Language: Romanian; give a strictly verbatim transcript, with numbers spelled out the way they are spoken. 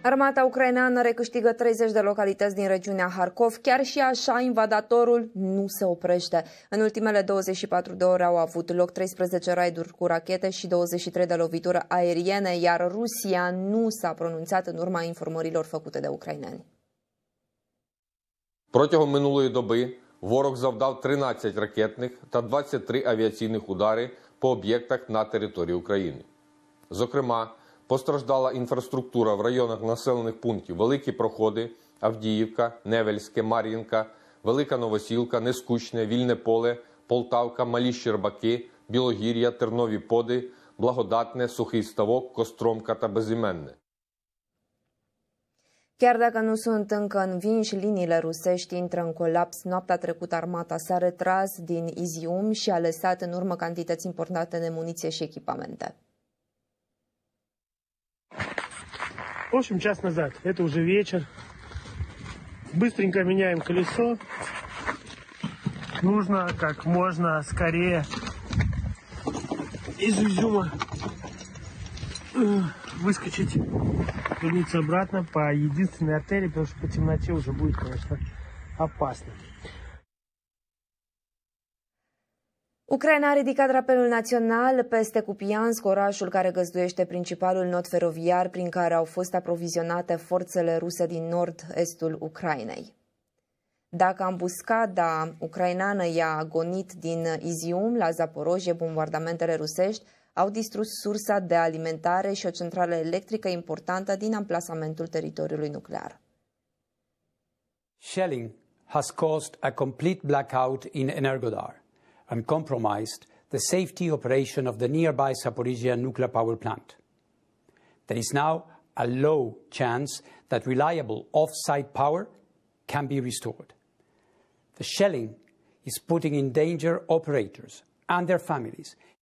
Armata ucraineană recâștigă treizeci de localități din regiunea Harkov. Chiar și așa, invadatorul nu se oprește. În ultimele douăzeci și patru de ore au avut loc treisprezece raiduri cu rachete și douăzeci și trei de lovituri aeriene, iar Rusia nu s-a pronunțat în urma informărilor făcute de ucraineni. Протягом минулої доби ворог завдав тринадцять ракетних та двадцять три авіаційних удари по об'єктах на території України. Зокрема, постраждала інфраструктура в районах населених пунктів Великі Проходи, Авдіївка, Невельське, Мар'їнка, Велика Новосілка, Нескучне, Вільне Поле, Полтавка, Малі Щербаки, Білогір'я, Тернові Поди, Благодатне, Сухий Ставок, Костромка та Безіменне. Chiar dacă nu sunt încă învinși, liniile rusești intră în colaps. Noaptea trecută armata s-a retras din Izium și a lăsat în urmă cantități importante de muniție și echipamente. В общем, час назад. Это уже вечер. Быстренько меняем колесо. Нужно как можно скорее из Изюма выскочить, вернуться обратно по единственной артерии, потому что по темноте уже будет, конечно, опасно. Ucraina a ridicat drapelul național peste Kupiansk, orașul care găzduiește principalul nod feroviar prin care au fost aprovizionate forțele ruse din nord-estul Ucrainei. Dacă ambuscada ucraineană i-a agonit din Izium la Zaporojie, bombardamentele rusești au distrus sursa de alimentare și o centrală electrică importantă din amplasamentul teritoriului nuclear. Shelling has caused a complete blackout in Energodar and compromised the safety operation of the nearby Zaporizhia nuclear power plant. There is now a low chance that reliable off-site power can be restored. The shelling is putting in danger operators and their families